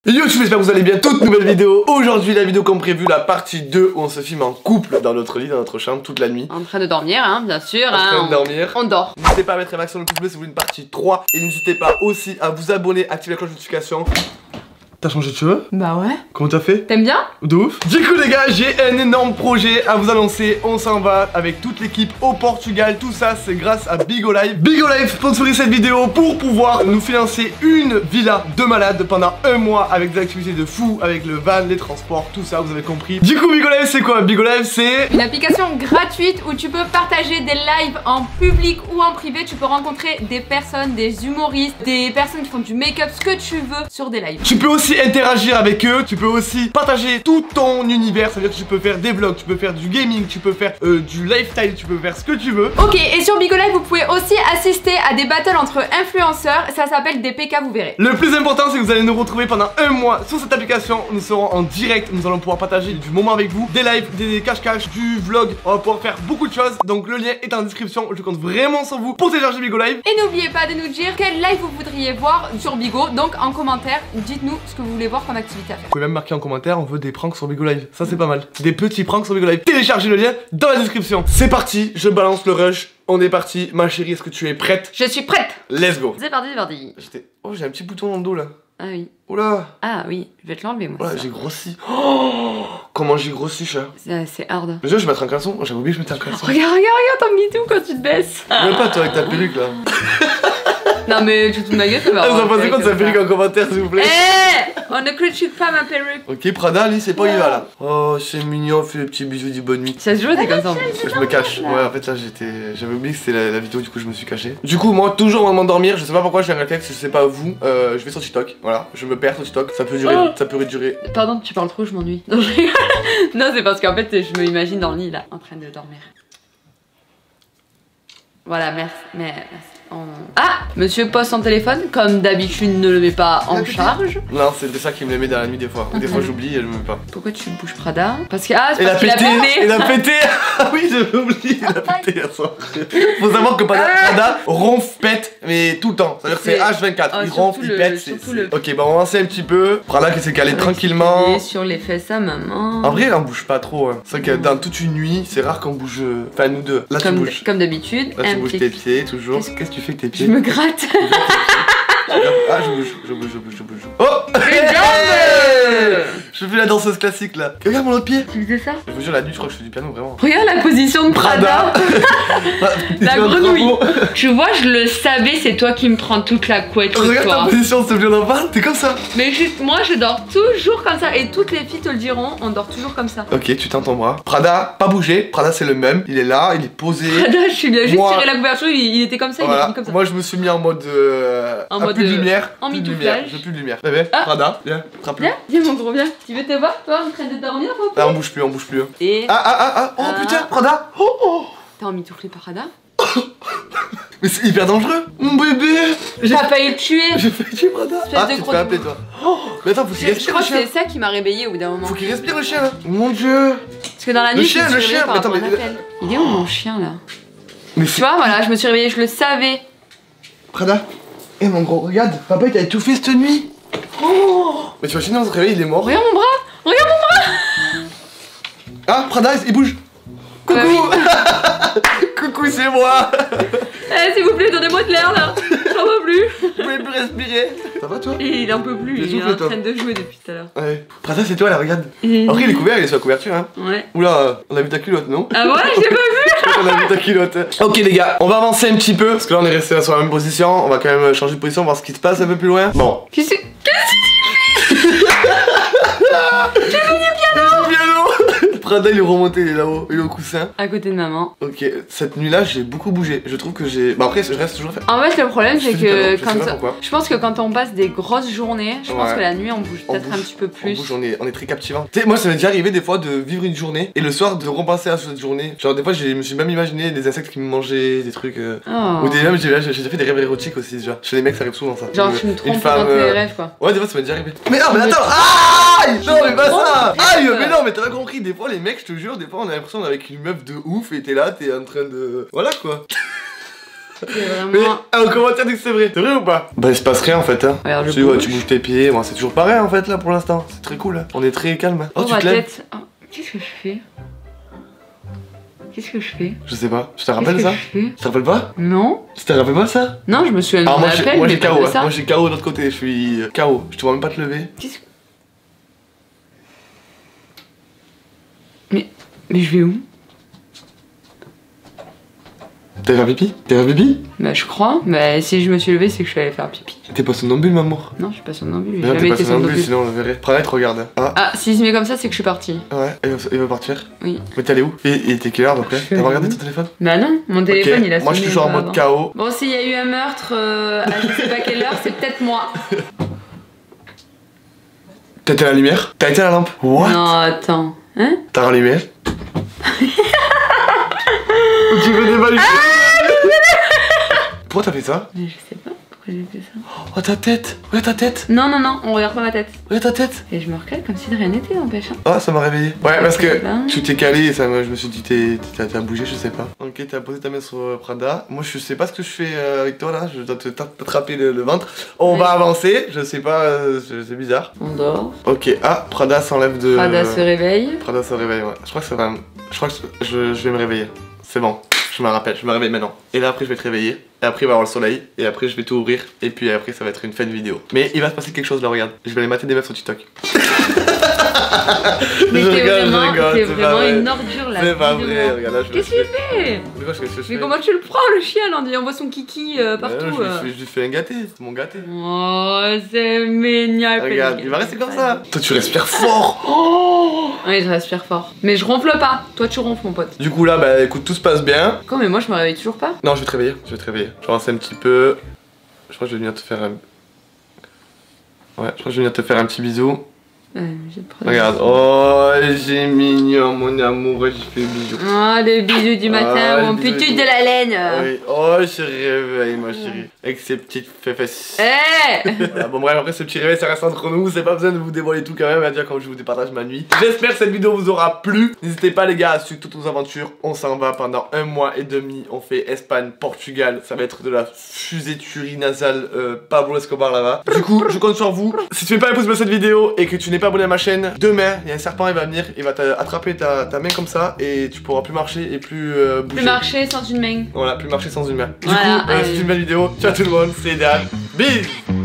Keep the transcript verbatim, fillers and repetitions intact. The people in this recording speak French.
Yo, j'espère que vous allez bien, toute nouvelle vidéo. Aujourd'hui la vidéo comme prévu, la partie deux où on se filme en couple dans notre lit, dans notre chambre toute la nuit. En train de dormir, hein, bien sûr. En hein, train de on... dormir. On dort. N'hésitez pas à mettre un max sur le pouce bleu si vous voulez une partie trois. Et n'hésitez pas aussi à vous abonner, activer la cloche de notification. T'as changé de cheveux? Bah ouais. Comment t'as fait? T'aimes bien? De ouf. Du coup les gars, j'ai un énorme projet à vous annoncer. On s'en va avec toute l'équipe au Portugal. Tout ça c'est grâce à Bigolive. Bigolive sponsorise cette vidéo pour pouvoir nous financer une villa de malade pendant un mois avec des activités de fou, avec le van, les transports, tout ça, vous avez compris. Du coup Bigolive c'est quoi? Bigolive c'est une application gratuite où tu peux partager des lives en public ou en privé. Tu peux rencontrer des personnes, des humoristes, des personnes qui font du make-up, ce que tu veux sur des lives. Tu peux aussi interagir avec eux, tu peux aussi partager tout ton univers, ça veut dire que tu peux faire des vlogs, tu peux faire du gaming, tu peux faire euh, du lifestyle, tu peux faire ce que tu veux. Ok, et sur Bigolive vous pouvez aussi assister à des battles entre influenceurs, ça s'appelle des P K, vous verrez. Le plus important c'est que vous allez nous retrouver pendant un mois sur cette application, nous serons en direct, nous allons pouvoir partager du moment avec vous, des lives, des cache-cache, du vlog, on va pouvoir faire beaucoup de choses, donc le lien est en description, je compte vraiment sur vous pour télécharger Bigolive. Et n'oubliez pas de nous dire quel live vous voudriez voir sur Bigo, donc en commentaire, dites-nous ce que vous voulez voir comme activité à faire. Vous pouvez même marquer en commentaire, on veut des pranks sur Bigolive, ça c'est pas mal. Des petits pranks sur Bigolive. Téléchargez le lien dans la description. C'est parti, je balance le rush. On est parti, ma chérie, est-ce que tu es prête? Je suis prête. Let's go. C'est parti, c'est parti. J'étais... Oh, j'ai un petit bouton dans le dos là. Ah oui. Oula. Ah oui, je vais te l'enlever moi. Oula, j'ai grossi. Oh, comment j'ai grossi, chat. C'est hard. Déjà, je vais mettre un caleçon. J'avais oublié que je mettais un caleçon. Regarde, regarde, regarde ton mitou quand tu te baisses. Même pas toi avec ta perruque là. Non mais tu te ma gueule, ça va. Ah, vous en pensez quoi de sa perruque en commentaire, s'il vous plaît? Eh, on ne critique pas ma perruque. Ok, Prada, lui, c'est pas il va là. Oh, c'est mignon, fait le petit bisou du bonne nuit. Ça se joue, t'es comme ça en plus. Je me cache. Ouais, en fait, là, j'étais. J'avais oublié que c'était la, la vidéo, du coup, je me suis caché. Du coup, moi, toujours au moment de dormir, je sais pas pourquoi j'ai un réflexe, je sais pas vous. Euh, je vais sur TikTok. Voilà, je me perds sur TikTok. Ça peut durer, Oh. ça peut durer. Pardon, tu parles trop, je m'ennuie. Non, je rigole. Non, c'est parce qu'en fait, je me imagine dans le lit là, en train de dormir. Voilà, merci. Mais merci. On... Ah, monsieur pose son téléphone, comme d'habitude ne le met pas en charge. Non, c'est ça qui me le met dans la nuit des fois. Des fois j'oublie et je le mets pas. Pourquoi tu bouges Prada? Parce que ah, c'est Il a parce qu'il pété. a pété. Il a pété. Ah oui, j'avais oublié. Il a pété hier soir. Faut savoir que Prada, Prada ronfle, pète, mais tout le temps. C'est-à-dire que c'est H vingt-quatre. Oh, il ronfle, il le, pète. C'est le... Ok, bah on va avancer un petit peu. Prada qui s'est calé sur tranquillement. Les sur les fesses à maman. En vrai, elle en bouge pas trop. Hein. C'est vrai que dans toute une nuit, c'est rare qu'on bouge. Enfin, nous deux. Là, comme, tu bouges. Comme d'habitude. Là, tu bouges petit... tes pieds toujours. Qu'est-ce que tu fais avec tes pieds? Je me gratte. Ah, je bouge, je bouge, je bouge, je bouge. Oh! Hey, je fais la danseuse classique là. Regarde mon autre pied. Tu faisais ça? Je vous jure, la nuit, je crois que je fais du piano vraiment. Regarde la position de Prada. La grenouille. Tu vois, je le savais, c'est toi qui me prends toute la couette. Regarde ta position, s'il te plaît, on en parle. T'es comme ça. Mais juste, moi, je dors toujours comme ça. Et toutes les filles te le diront, on dort toujours comme ça. Ok, tu tends ton bras. Prada, pas bougé. Prada, c'est le même. Il est là, il est posé. Prada, je suis bien. Juste Moi... tiré la couverture, il, il était comme ça, voilà. il est comme ça. Moi, je me suis mis en mode. Euh... En à mode. Plus de lumière. En plus de lumière. Je veux plus de lumière. Bébé, ah. Prada, viens, attrape-le. Viens, viens, mon gros, viens. Tu veux te voir, toi, en train de dormir, papa? Ah, on bouge plus, on bouge plus. Et. Ah, ah, ah, ah. Oh ah. putain, Prada. Oh, oh. T'as emmitouflé Prada? Mais c'est hyper dangereux. Mon bébé. J'ai failli le tuer. J'ai failli tuer Prada. Ah, tu te fais appeler, toi. Oh. Mais attends, faut qu'il respire. Je crois que c'est ça qui m'a réveillé au bout d'un moment. Faut qu'il respire le chien là. Mon dieu. Parce que dans la nuit, le je chien, me suis le réveillée chien. par Mais attends, rapport à un mais. appel. Il est où mon chien là? Mais tu vois, voilà, je me suis réveillée, je le savais. Prada. Eh mon gros, regarde, papa il t'a étouffé cette nuit. Oh. Mais tu vois, sinon on se réveille, il est mort. Regarde mon bras. Regarde mon bras. Ah, Prada, il bouge. Coucou. Bah oui. Coucou, c'est moi. Eh, s'il vous plaît, donnez-moi de l'air là. J'en peux plus. Vous pouvez plus respirer. Ça va toi? Et il en peut plus, il est en train de jouer depuis tout à l'heure. Ouais. Prada, c'est toi là, regarde. Après, il est couvert, il est sur la couverture, hein. Ouais. Oula, on a vu ta culotte, non? Ah ouais, je l'ai pas vu. On a vu ta culotte. Ok, les gars, on va avancer un petit peu. Parce que là, on est resté sur la même position. On va quand même changer de position, voir ce qui se passe un peu plus loin. Bon. Qu'est-ce que tu fais? J'ai venu piano. Piano. Prada, il est remonté, il est là-haut, il est au coussin. À côté de maman. Ok, cette nuit-là, j'ai beaucoup bougé. Je trouve que j'ai. Bah, après, je reste toujours fait. En fait, le problème, c'est que quand. Je, je pense que quand on passe des grosses journées, je ouais. pense que la nuit, on bouge peut-être un petit peu plus. On bouge, on est, on est très captivant. Tu sais, moi, ça m'est déjà arrivé des fois de vivre une journée et le soir de repenser à cette journée. Genre, des fois, je me suis même imaginé des insectes qui me mangeaient, des trucs. Euh... Oh. Ou des même, j'ai déjà fait des rêves érotiques aussi, déjà. Chez les mecs, ça arrive souvent ça. Genre, tu me trompes dans tes euh... rêves, quoi. Ouais, des fois, ça m'est déjà arrivé. Mais non, mais attends! Aïe! Non, mais pas ça! Aïe! Mais non, mais t'as pas compris. Des fois, les mecs, je te jure, des fois, on a l'impression d'être avec une meuf de ouf et t'es là, t'es en train de. Voilà quoi. vraiment... Mais en commentaire, dis que c'est vrai. C'est vrai ou pas? Bah, il se passe rien en fait. Hein. Regarde, je tu, ouais, bouge. tu bouges tes pieds. Bon, c'est toujours pareil en fait là pour l'instant. C'est très cool. Hein. On est très calme. Hein. Oh, tu ma te lèves? tête. Oh, qu'est-ce que je fais? Qu'est-ce que je fais? Je sais pas. Tu te rappelles Qu'est-ce ça? que je fais? Tu te rappelles pas? Non. Tu te rappelles pas ça? Non, je me souviens de Ah, mon moi j'ai appel, moi, mais j'ai pas K O. de Hein. ça. Moi j'ai K O de l'autre côté. Je suis K O. Je te vois même pas te lever. Qu'est-ce que... Mais... Mais je vais où? T'as fait pipi? T'as fait pipi? Bah je crois. Bah si je me suis levée, c'est que je suis allée faire pipi. T'es pas somnambule, maman? Non, je suis pas somnambule. J'ai Non, t'es jamais pas été somnambule, somnambule. sinon on le verrait. Prends te regarde. Ah, Ah, s'il se met comme ça, c'est que je suis partie. ouais, il va, il va partir. Oui. Mais t'es allé où? Et il était quelle heure d'après? Je T'as pas regardé où ton téléphone? Bah non, mon téléphone Ok, il a moi je suis sonné toujours en un peu mode avant. K O. Bon, s'il y a eu un meurtre euh, à je sais pas quelle heure, c'est peut-être moi. T'as éteint la lumière? T'as éteint la lampe? What? Non, attends. Hein? T'as rallumé? Tu veux des balles? Pourquoi t'as fait ça? Mais je sais pas pourquoi j'ai fait ça. Oh ta tête! Regarde ta tête! Non, non, non, on regarde pas ma tête. Regarde ta tête! Et je me recale comme si de rien n'était, n'empêche. Hein. Ah, ça m'a réveillé. Ouais, parce que Ben. tu t'es calé et ça, me- je me suis dit t'es- t'as t'as bougé, je sais pas. Ok, t'as posé ta main sur euh, Prada. Moi, je sais pas ce que je fais euh, avec toi là. Je dois te t'a- t'attraper le, le ventre. On Ouais. va avancer. Je sais pas, euh, c'est c'est bizarre. On dort. Ok, ah, Prada s'enlève de. Prada se réveille. Prada se réveille, ouais. Je crois que ça va. Je crois que je, je vais me réveiller. C'est bon. Je me rappelle, je me réveille maintenant. Et là après je vais te réveiller. Et après il va y avoir le soleil. Et après je vais tout ouvrir. Et puis après ça va être une fin de vidéo. Mais il va se passer quelque chose là, regarde. Je vais aller mater des meufs sur TikTok. Mais Je t'es rigole, je vraiment, rigole, t'es c'est vraiment pas vrai. une ordure là. C'est pas dis-le-moi. vrai, regarde là je Qu'est-ce qu'il fait? Mais quoi, je fais ce que je Mais fais? comment tu le prends le chien là? On voit son kiki euh, Bah, partout. non, je, lui euh. fais, je lui fais un gâté, c'est mon gâté. Oh, c'est mignon. Regarde, il va rester comme ça. Toi tu respires fort. Oh. Oui, je respire fort. Mais je ronfle pas. Toi, tu ronfles, mon pote. Du coup là, bah écoute, tout se passe bien. Quoi, mais moi, je me réveille toujours pas. Non, je vais te réveiller, je vais te réveiller. Je vais avancer un petit peu. Je crois que je vais venir te faire un... Ouais, je crois que je vais venir te faire un petit bisou. Euh, j'ai le problème. Regarde, oh, j'ai mignon, mon amour, je fais bisous. Oh, les bisous du matin, Ah, mon les bisous putu du- de la laine. Oui, oh, je réveille, ma chérie. Avec ses petites fesses. Eh Voilà, bon, bref, après ce petit réveil, ça reste entre nous. C'est pas besoin de vous dévoiler tout quand même, à dire quand je vous départage ma nuit. J'espère que cette vidéo vous aura plu. N'hésitez pas, les gars, à suivre toutes nos aventures. On s'en va pendant un mois et demi. On fait Espagne, Portugal. Ça va être de la fusée tuerie nasale euh, Pablo Escobar là-bas. Du coup, je compte sur vous. Si tu fais pas un pouce bleu à cette vidéo et que tu n'es pas abonné à ma chaîne, demain, il y a un serpent, il va venir, il va t'attraper ta, ta main comme ça et tu pourras plus marcher et plus euh, bouger. Plus marcher sans une main. Voilà, plus marcher sans une main. Du Voilà, coup, euh, allez. c'est une belle vidéo. Ciao tout le monde, c'est Dan. Bisous.